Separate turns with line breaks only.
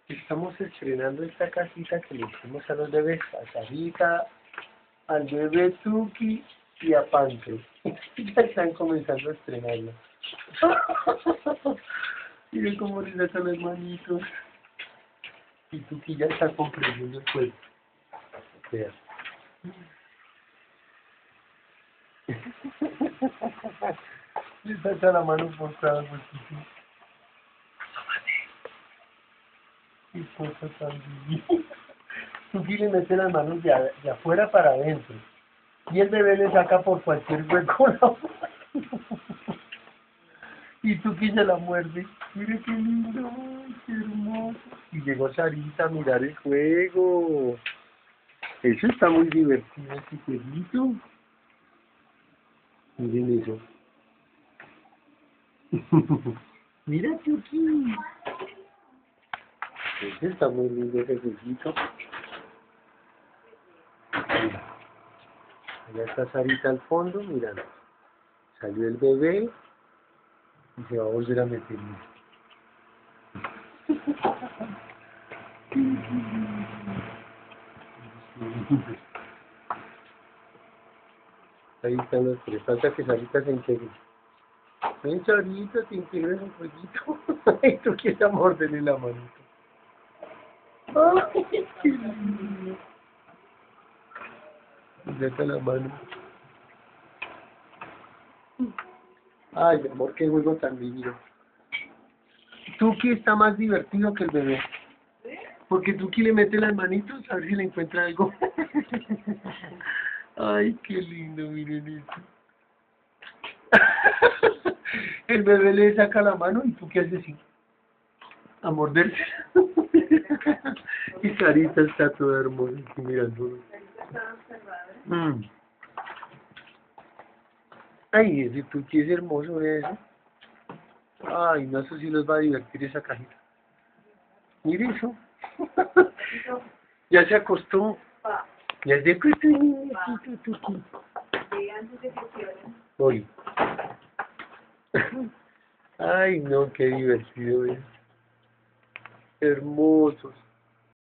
Estamos estrenando esta casita que le hicimos a los bebés, a Sarita, al bebé Tuki y a Pancho. Ya están comenzando a estrenarla. Miren cómo le sacan las manitos. Y Tuki ya está comprendiendo el cuerpo. Vean. Le saca la mano por cada huequito. Qué cosa tan divina. Tuki le mete las manos de afuera para adentro. Y el bebé le saca por cualquier hueco la mano. Y Tuki se la muerde. Mire qué lindo, qué hermoso. Y llegó Sarita a mirar el juego. Eso está muy divertido, ese jueguito. Miren eso. Mira, Tuki. Ese está muy lindo, ese jueguito. Mira. Allá está Sarita al fondo, mirando. Salió el bebé y se va a volver a meter. Ahí están los tres. Falta que Sarita se integre. Ven, Sarita, te integres un jueguito. Ay, tú quieres morderle la manito. Ay, qué lindo. Saca la mano. Ay, mi amor, qué juego tan divino. Tuki está más divertido que el bebé. Porque Tuki le mete las manitos a ver si le encuentra algo. Ay, qué lindo, miren esto. El bebé le saca la mano y Tuki hace así. A morderse. Y Sarita está toda hermosa aquí mirándolo. Ay, ese Tuki es hermoso, eso. Ay, no sé si los va a divertir esa cajita. Mire eso. Ya se acostó. Ya se acostó, niñito Tuki. Voy. Ay, no, qué divertido es. Hermosos.